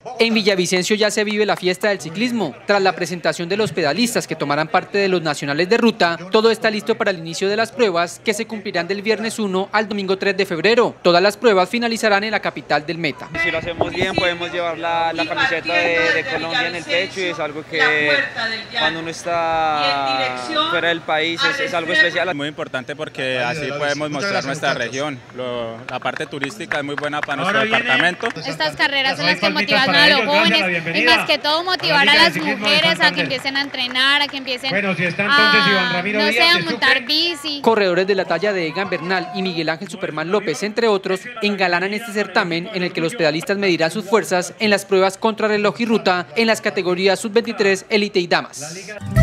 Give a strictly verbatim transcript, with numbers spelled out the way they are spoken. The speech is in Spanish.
En Villavicencio ya se vive la fiesta del ciclismo. Tras la presentación de los pedalistas que tomarán parte de los nacionales de ruta, todo está listo para el inicio de las pruebas que se cumplirán del viernes uno al domingo tres de febrero. Todas las pruebas finalizarán en la capital del Meta. Si lo hacemos bien podemos llevar la, la camiseta de, de Colombia en el pecho y es algo que cuando uno está fuera del país es, es algo especial. Es muy importante porque así podemos mostrar nuestra región. Lo, la parte turística es muy buena para nuestro departamento. Estas carreras son las que motivan a los jóvenes y más que todo motivar a las mujeres a que empiecen a entrenar, a que empiecen bueno, si está entonces a, Iván Ramiro no sé, Díaz, a montar bici. Corredores de la talla de Egan Bernal y Miguel Ángel Superman López, entre otros, engalanan este certamen en el que los pedalistas medirán sus fuerzas en las pruebas contrarreloj y ruta en las categorías sub veintitrés, élite y damas.